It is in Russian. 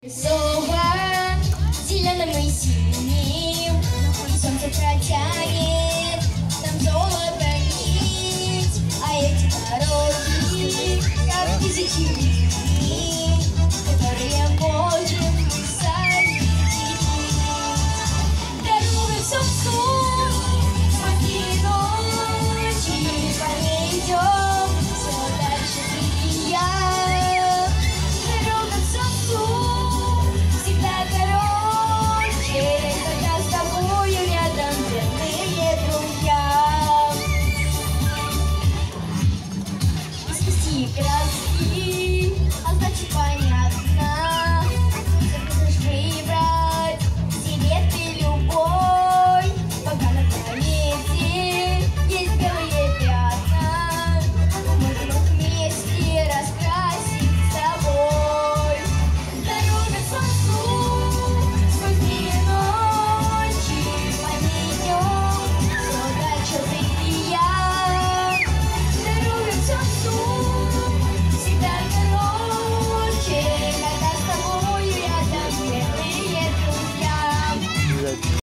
Сова зеленым и синим, и солнце протянет нам золото нить, а эти дороги, как тысячи дней, которые